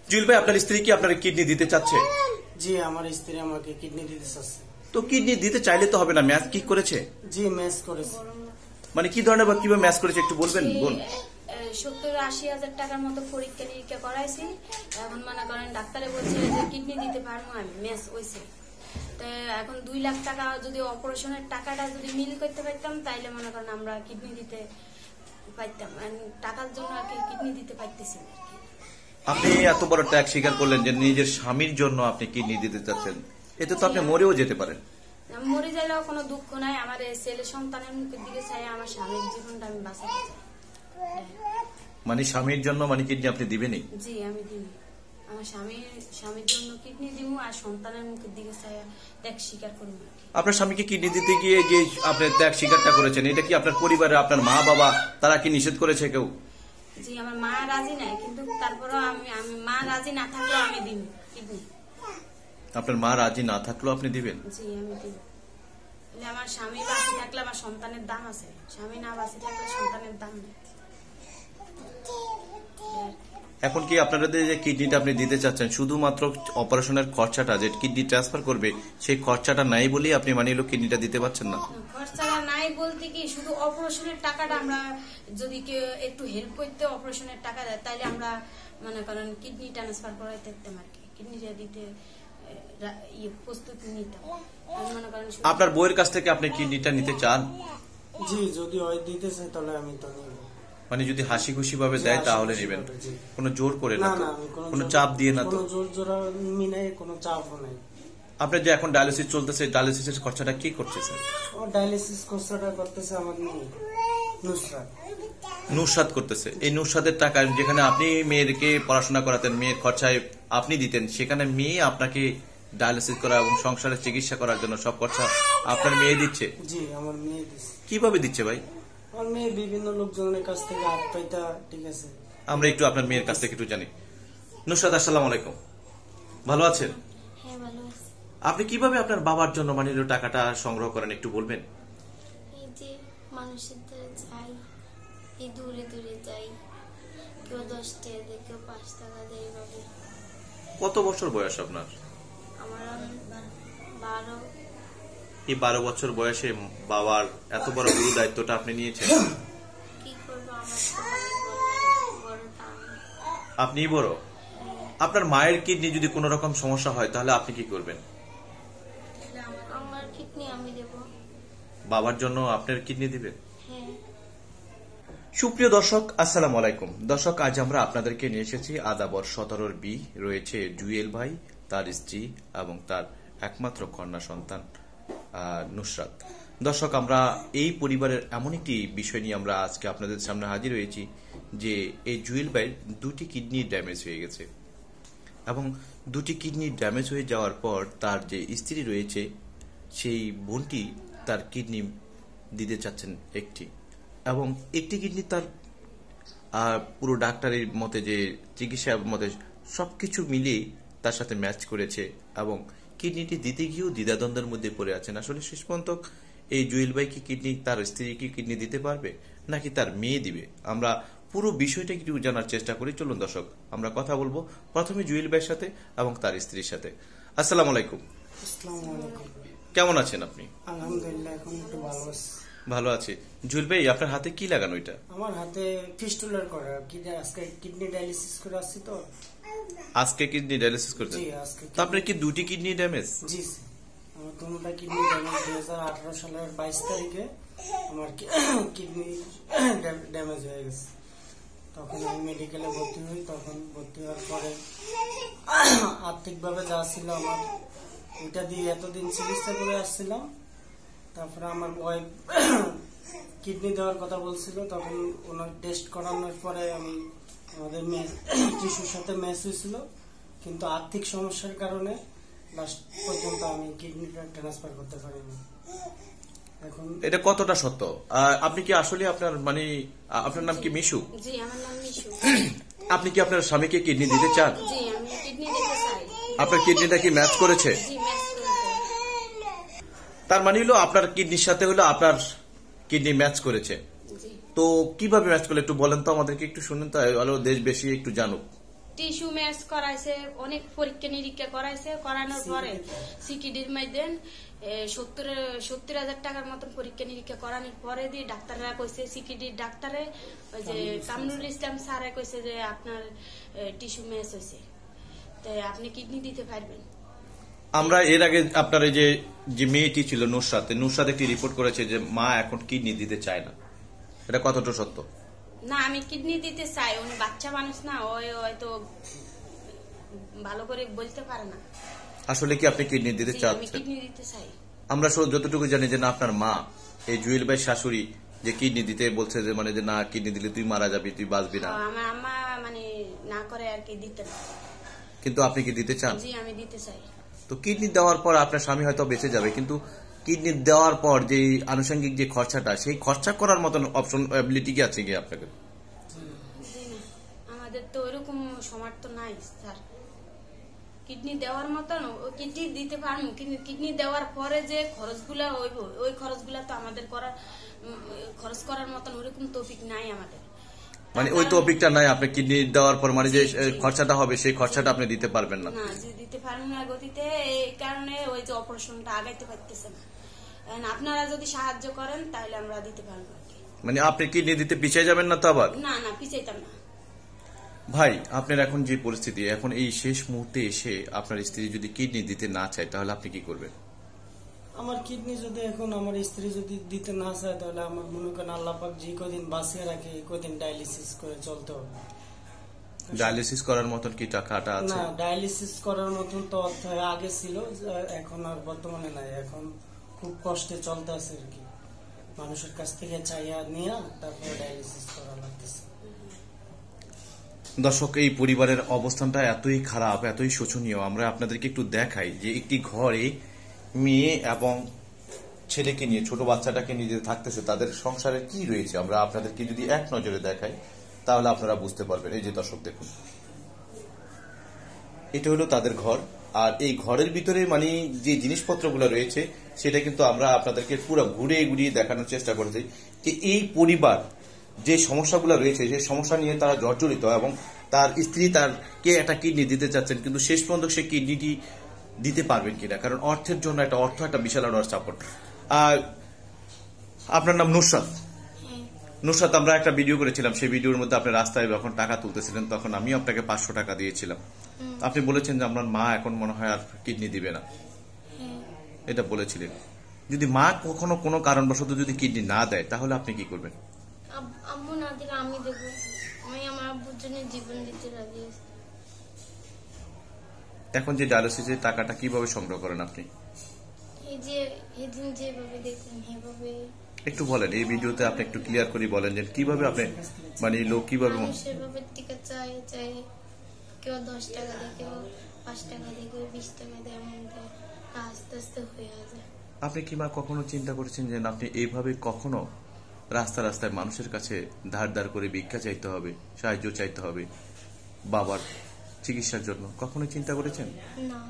জুয়েল ভাই, আপনার স্ত্রী কি আপনার কিডনি দিতে চাচ্ছে? জি, আমার স্ত্রী আমাকে কিডনি দিতে চাচ্ছে। তো কিডনি দিতে চাইলে তো হবে না, ম্যাচ কি করেছে? জি, ম্যাচ করেছে। মানে কি ধরনের বা কিভাবে ম্যাচ করেছে একটু বলবেন? বোন, 70-80 হাজার টাকার মতো পরীক্ষা নিরীক্ষা করাইছি। এখন মনে করেন ডাক্তারে বলছে যে কিডনি দিতে পারবো আমি, ম্যাচ হয়েছে। তো এখন 2 লাখ টাকা যদি অপারেশনের টাকাটা যদি মিল করতে পারতাম তাইলে মনে করেন আমরা কিডনি দিতে পারতাম। টাকার জন্য আর কি কিডনি দিতে পারতেছি না। আপনি এত বড় ত্যাগ স্বীকার করলেন যে নিজের স্বামীর জন্য আপনি কিডনি দিতে চাচ্ছেন, এতে তো আপনি মরেও যেতে পারেন। মরে যাইলেও কোনো দুঃখ নাই, আমার ছেলে সন্তানের মুখের দিকে চাই আমার স্বামীর জীবনটা আমি বাঁচাতে চাই। মানে স্বামীর জন্য মানে কিডনি আপনি দিবেনই? জি, আমি দিব। আমার স্বামীর জন্য কিডনি দিব আর সন্তানের মুখের দিকে চাই ত্যাগ স্বীকার করবো। আপনার স্বামীকে কিডনি দিতে গিয়ে যে আপনি ত্যাগ স্বীকারটা করেছেন, এটা কি আপনার পরিবারে আপনার মা বাবা তারা কি নিষেধ করেছে কেউ? জি, আমার মা রাজি নাই, কিন্তু তারপরেও আমি মা রাজি না থাকলেও আমি দিব কিডনি। আপনার মা রাজি না থাকলেও আপনি দিবেন? জি, আমি দিব। আমার স্বামী বাঁচে থাকলে আমার সন্তানের দাম আছে, স্বামী না বাঁচে থাকলে সন্তানের দাম নেই। এখন কি আপনারা যে কিডনিটা আপনি দিতে চাচ্ছেন শুধুমাত্র অপারেশনের খরচাটা যে কিডনি ট্রান্সফার করবে সেই খরচাটা নাই বলেই আপনি মানে কিডনিটা দিতে পারছেন না? খরচাটা নাই বলতে কি শুধু অপারেশনের টাকাটা আমরা যদি কেউ একটু হেল্প করতে অপারেশনের টাকা দেয় তাহলে আমরা মনে করেন কিডনি ট্রান্সফার করাই থাকতাম আর কি, কিডনিটা দিতে প্রস্তুতি নিতাম। আপনার বউয়ের কাছ থেকে আপনি কিডনিটা নিতে চান? জি, যদি হয় দিতে চাই তাহলে আমি তো নিব। মানে যদি হাসি খুশি ভাবে দেয় তাহলে নেবেন, কোনো জোর করে না, কোনো চাপ দিয়ে না? তো জোর জোরামি নাই, কোনো চাপও নাই। আপনার যে এখন ডায়ালিসিস চলতেছে, ডায়ালিসিসের খরচাটা কি করছে স্যার? ও ডায়ালিসিস খরচাটা করতেছে আমার মেয়ে নুসরাত। নুসরাত করতেছে। এই নুসরাতের টাকা যেখানে আপনি মেয়েকে পড়াশোনা করাতেন, মেয়ের খরচায় আপনি দিতেন, সেখানে মেয়ে আপনাকে ডায়ালিসিস করা এবং সংসারের চিকিৎসা করার জন্য সব খরচা আপনার মেয়ে দিচ্ছে? জি, আমার মেয়ে দিচ্ছে। কিভাবে দিচ্ছে ভাই? আমার মেয়ে বিভিন্ন লোকজনের কাছ থেকে হাত পাইতা। ঠিক আছে, আমরা একটু আপনার মেয়ের কাছ থেকে একটু জানি। নুসরাত, আসসালামু আলাইকুম, ভালো আছেন? হ্যাঁ, ভালো আছি। আপনি কিভাবে আপনার বাবার জন্য মানে টাকাটা সংগ্রহ করেন একটু বলবেন? এই যে মানুষের দ্বারা যাই, এই দূরে দূরে যাই, কেউ 10 টাকা দেয়, কেউ 5 টাকা দেয়। এইভাবে। কত বছর বয়স আপনার? আমার 12। এই 12 বছর বয়সে বাবার এত বড় গুরু দায়িত্বটা আপনি নিয়েছেন। কি করবো, আমার তো অনেক বড় টান। আপনি বড়? আপনার মায়ের কিডনি যদি কোনো রকম সমস্যা হয় তাহলে আপনি কি করবেন? আমার কিডনি আমি দেব। বাবার জন্য আপনার কিডনি দিবেন? হ্যাঁ। সুপ্রিয় দর্শক, আসসালামু আলাইকুম। দর্শক, আজ আমরা আপনাদেরকে নিয়ে এসেছি আদাবর 17 বি। রয়েছে জুয়েল ভাই, তার স্ত্রী এবং তার একমাত্র কন্যা সন্তান নুসরাত। দর্শক, আমরা এই পরিবারের এমন একটি বিষয় নিয়ে আমরা আজকে আপনাদের সামনে হাজির হয়েছি যে এই জুয়েল ভাইয়ের 2টি কিডনি ড্যামেজ হয়ে গেছে এবং 2টি কিডনি ড্যামেজ হয়ে যাওয়ার পর তার যে স্ত্রী রয়েছে সেই বোনটি তার কিডনি দিতে চাচ্ছেন একটি, এবং একটি কিডনি তার পুরো ডাক্তারের মতে যে চিকিৎসার মতে সবকিছু মিলিয়ে তার সাথে ম্যাচ করেছে এবং কিডনিটি দিতে গিয়েও দ্বিধাদ্বন্দ্বের মধ্যে পড়ে আছেন। আসলে শেষ পর্যন্ত এই জুয়েল ভাই কি কিডনি তার স্ত্রী কি কিডনি দিতে পারবে নাকি তার মেয়ে দিবে, আমরা পুরো বিষয়টা একটু জানার চেষ্টা করি। চলুন দর্শক, আমরা কথা বলবো প্রথমে জুয়েল ভাইয়ের সাথে এবং তার স্ত্রীর সাথে। আসসালামু আলাইকুম। আসসালামু আলাইকুম। কেমন আছেন আপনি? আলহামদুলিল্লাহ, এখন একটু ভালো আছি। ভালো আছে। জুয়েল ভাই, আপনার হাতে কি লাগানো এটা? আমার হাতে ফিস্টুলার করা, আজকে কিডনি ডায়ালিসিস করে আসছি তো। আজকে কিডনি ডায়ালিসিস করতেন? জি, আজকে। তো আপনার কি 2টি কিডনি ড্যামেজ? জি, আমার দুটোটা কিডনি ড্যামেজ। 2018 সালের 22 তারিখে আমার কিডনি ড্যামেজ হয়ে গেছে। তখন আমি মেডিকেলে ভর্তি হই। তখন ভর্তি হওয়ার পরে আর্থিকভাবে যা ছিল আমার, ওইটা দিয়ে এতদিন চিকিৎসা করে আসছিলাম। তারপরে আমার ওয়াইফ কিডনি দেওয়ার কথা বলছিল, তখন ওনার টেস্ট করানোর পরে আমি আমাদের টিস্যুর সাথে ম্যাচ হয়েছিল, কিন্তু আর্থিক সমস্যার কারণে লাস্ট পর্যন্ত আমি কিডনিটা ট্রান্সফার করতে পারিনি। এখন এটা কতটা সত্য? আপনি কি আসলে আপনার মানে আপনার নাম কি মিশু? জি, আমার নাম মিশু। আপনি কি আপনার স্বামীকে কিডনি দিতে চান? জি, আমি কিডনি দিতে চাই। আপনার কিডনিটা কি ম্যাচ করেছে? জি, ম্যাচ করেছে। তার মানে হলো আপনার কিডনির সাথে হলো আপনার কিডনি ম্যাচ করেছে। জি। তো কিভাবে ম্যাচ করলে একটু বলেন তো আমাদেরকে, একটু শুনেন, তাই ভালো দেশ বেশি একটু জানুক। টিস্যু ম্যাচ করাইছে, অনেক পরীক্ষা নিরীক্ষা করাইছে, করানোর পরে সিকিডির মধ্যে 70,000 টাকার মতন পরীক্ষা নিরীক্ষা করানোর পরে দিয়ে ডাক্তাররা কইছে, সিকিডির ডাক্তারে ওই যে কামরুল ইসলাম স্যারে কইছে যে আপনার টিস্যু ম্যাচ হয়েছে, তাই আপনি কিডনি দিতে পারবেন। আমরা এর আগে আপনার এই যে মেয়েটি ছিল নুসরাত একটি রিপোর্ট করেছে যে মা এখন কিডনি দিতে চায় না, এটা কতটা সত্য? না, আমি কিডনি দিতে চাই, উনি বাচ্চা মানুষ না, ওই হয়তো ভালো করে বলতে পারে না। আসলে কি আপনি কিডনি দিতে আমি চাচ্ছেন? কিডনি দিতে চাই। আমরা যতটুকু জানি যে না, আপনার মা এই জুয়েল ভাই শাশুড়ি যে কিডনি দিতে বলছে যে মানে যে না, কিডনি দিলে তুই মারা যাবি, তুই বাঁচবি না, আমার আম্মা মানে না করে আর কি দিতে না। কিন্তু আপনি কি দিতে চান? জি, আমি দিতে চাই। তো কিডনি দেওয়ার পর আপনার স্বামী হয়তো বেঁচে যাবে, কিন্তু কিডনি দেওয়ার পর যে আনুষঙ্গিক যে খরচাটা, সেই খরচা করার মতন অপশন অ্যাবিলিটি কি আছে কি আপনাকে? জি না, আমাদের তো ওইরকম সামর্থ্য নাই স্যার কিডনি দেওয়ার মতন। কিডনি দিতে পারবো, কিন্তু কিডনি দেওয়ার পরে যে খরচগুলা হইব, ওই খরচগুলা তো আমাদের খরচ করার মতন ওইরকম তৌফিক নাই আমাদের। মানে ওই তৌফিকটা নাই, আপনি কিডনি দেওয়ার পর মানে যে খরচাটা হবে সেই খরচাটা আপনি দিতে পারবেন না। না, যে দিতে পারবেন না গতিতে, এই কারণে ওই যে অপারেশনটা আগাইতে পারতেছে না। আপনারা যদি সাহায্য করেন তাহলে আমরা দিতে পারবো আর কি। মানে আপনি কিডনি দিতে পিছিয়ে যাবেন না তো আবার? না না, পিছাইতাম না। ভাই, আপনার এখন যে পরিস্থিতি, এখন এই শেষ মুহূর্তে এসে আপনার স্ত্রী যদি কিডনি দিতে না চায় তাহলে আপনি কি করবেন? আমার কিডনি যদি এখন আমার স্ত্রী যদি দিতে না চায়, তাহলে আমার মনে করেন আল্লাহ পাক যে কদিন বাঁচিয়ে রাখে এই কদিন ডায়ালিসিস করে চলতে হবে। ডায়ালিসিস করার মতন কি টাকাটা আছে? না, ডায়ালিসিস করার মতন তো অর্থ আগে ছিল, এখন আর বর্তমানে নাই। এখন খুব কষ্টে চলতে আছে আর কি, মানুষের কাছ থেকে চাইয়া নিয়ে তারপরে ডায়ালিসিস করা লাগতেছে। দর্শক, এই পরিবারের অবস্থানটা এতই খারাপ, এতই শোচনীয়। আমরা আপনাদেরকে একটু দেখাই যে একটি ঘরে মেয়ে এবং ছেলেকে নিয়ে, ছোট বাচ্চাটাকে নিয়ে যে থাকতেছে, তাদের সংসারে কি রয়েছে আমরা আপনাদেরকে যদি এক নজরে দেখাই তাহলে আপনারা বুঝতে পারবেন। এই যে দর্শক দেখুন, এটা হলো তাদের ঘর, আর এই ঘরের ভিতরে মানে যে জিনিসপত্রগুলো রয়েছে সেটা কিন্তু আমরা আপনাদেরকে পুরো ঘুরিয়ে ঘুরিয়ে দেখানোর চেষ্টা করেছি যে এই পরিবার যে সমস্যাগুলো রয়েছে সেই সমস্যা নিয়ে তারা জর্জরিত, এবং তার স্ত্রী তারকে একটা কিডনি দিতে চাচ্ছেন, কিন্তু শেষ পর্যন্ত সে কিডনিটি দিতে পারবেন কিনা, কারণ অর্থের জন্য একটা বিশাল আড়ার চাপট। আপনার নাম নুসরাত, আমরা একটা ভিডিও করেছিলাম, সেই ভিডিওর মধ্যে আপনি রাস্তায় যখন টাকা তুলতেছিলেন তখন আমি আপনাকে 500 টাকা দিয়েছিলাম। আপনি বলেছেন যে আপনার মা এখন মনে হয় আর কিডনি দিবে না, এটা বলেছিলেন। যদি মা কখনো কোনো কারণবশত যদি কিডনি না দেয় তাহলে আপনি কি করবেন? আম্মু না দিলে আমি দেবো। আমি আমার আব্বুর জন্য জীবন দিতে রাজি আছি। এখন যে ডায়ালিসিসের টাকাটা কিভাবে সংগ্রহ করেন আপনি? এই যে এদিন যেভাবে দেখলেন সেভাবে। একটু বলেন, এই ভিডিওতে আপনি একটু ক্লিয়ার করে বলেন যে কিভাবে আপনি মানে লোক কিভাবে। সেভাবে টিকা চাই, কেউ 10 টাকা দেয়, কেউ 5 টাকা দেয়, কেউ 20 টাকা দেয়, এমন দেয়, আস্তে আস্তে হয়ে যায়। আপনি কি মা কখনো চিন্তা করেছেন যে আপনি এইভাবে কখনো রাস্তায় মানুষের কাছে ধার করে ভিক্ষা চাইতে হবে, সাহায্য চাইতে হবে বাবার চিকিৎসার জন্য? কখনো চিন্তা করেছেন? না।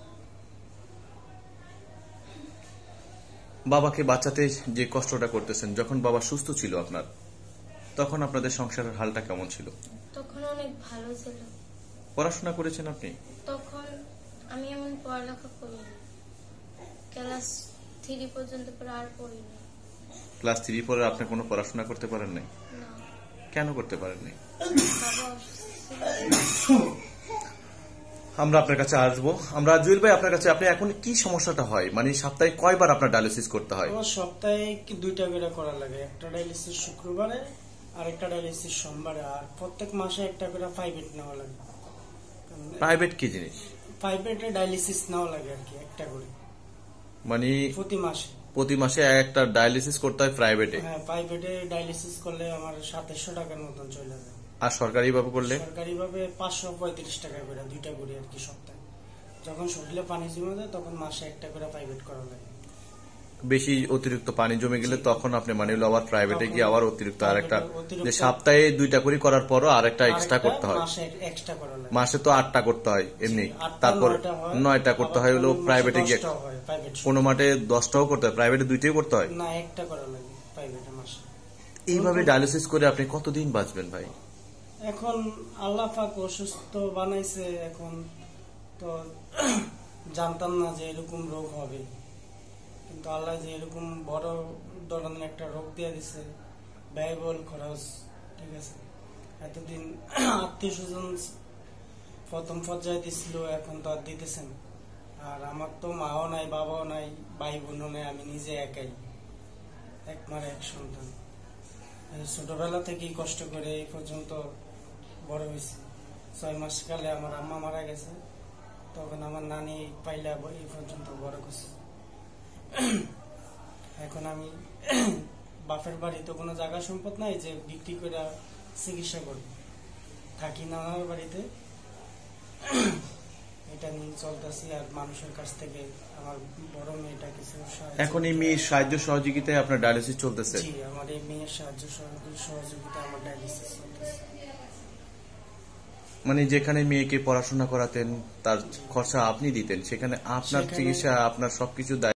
বাবাকে বাঁচাতে যে কষ্টটা করতেছেন, যখন বাবা সুস্থ ছিল আপনার, তখন আপনাদের সংসারের হালটা কেমন ছিল? তখন অনেক ভালো ছিল। পড়াশোনা করেছেন আপনি? তখন আমি এমন পড়ালেখা করিনি, ক্লাস 3 পর্যন্ত পরে আর পড়িনি। ক্লাস 3 পরে আপনি কোনো পড়াশোনা করতে পারেন নাই? না। কেন করতে পারেন নাই? বাবা অসুস্থ ছিল। আমরা আপনার কাছে আসবো। আমরা জুয়েল ভাই, আপনার কাছে আপনি এখন কি সমস্যাটা হয়, মানে সপ্তাহে কয়বার আপনার ডায়ালিসিস করতে হয়? আমার সপ্তাহে 2টা করে করা লাগে, একটা ডায়ালিসিস শুক্রবারে আর একটা ডায়ালিসিস সোমবারে, আর প্রত্যেক মাসে একটা করে প্রাইভেট নেওয়া লাগে। প্রাইভেট কি জিনিস? প্রাইভেটে ডায়ালিসিস নেওয়া লাগে আর কি, একটা করে মানে প্রতি মাসে একটা ডায়ালিসিস করতে হয় প্রাইভেটে? হ্যাঁ, প্রাইভেটে ডায়ালিসিস করলে আমার 2700 টাকার মতন চলে যায়। আর সরকারি ভাবে করলে? সরকারি ভাবে 535 টাকা করে, 2টা করে আর কি সপ্তাহে। যখন শরীরে পানি জমে যায় তখন মাসে একটা করে প্রাইভেট করা লাগে। বেশি অতিরিক্ত পানি জমে গেলে তখন আপনি মানে আবার প্রাইভেটে গিয়ে আবার অতিরিক্ত আরেকটা, যে সপ্তাহে 2টা করে করার পরও আরেকটা এক্সট্রা করতে হয়। মাসে তো 8টা করতে হয় এমনি, তারপর 9টা করতে হয় হলো প্রাইভেটে গিয়ে। কোনো মাঠে 10টাও করতে হয়, প্রাইভেটে 2টাই করতে হয় না, একটা করা লাগে প্রাইভেটে মাসে। এইভাবে ডায়ালিসিস করে আপনি কতদিন বাঁচবেন ভাই? এখন আল্লাহ পাক অসুস্থ বানাইছে, এখন তো জানতাম না যে এরকম রোগ হবে, কিন্তু আল্লাহ যে এরকম বড় ধরনের একটা রোগ দিয়ে দিছে, ব্যয়বহুল খরচ, ঠিক আছে। এতদিন আত্মীয় স্বজন প্রথম পর্যায়ে দিছিল, এখন তো আর দিতেছে না। আর আমার তো মাও নাই, বাবাও নাই, ভাই বোনও নাই, আমি নিজে একাই, এক মারে এক সন্তান। ছোটবেলা থেকেই কষ্ট করে এই পর্যন্ত বড় হয়েছে। 6 মাস কালে আমার আম্মা মারা গেছে, তখন আমার নানি পাইলা এই পর্যন্ত বড় করছে। এখন আমি বাপের বাড়ি তো কোনো জায়গা সম্পদ নাই যে বিক্রি করে চিকিৎসা করব, থাকি নানার বাড়িতে, এটা নিয়ে চলতেছি। আর মানুষের কাছ থেকে আমার বড় মেয়েটা কিছু এখন এই মেয়ের সাহায্য সহযোগিতায় আপনার ডায়ালিসিস চলতেছে? জি, আমার এই মেয়ের সাহায্য সহযোগিতা আমার ডায়ালিসিস চলতেছে। মানে যেখানে মেয়েকে পড়াশোনা করাতেন, তার খরচা আপনি দিতেন, সেখানে আপনার চিকিৎসা, আপনার সবকিছু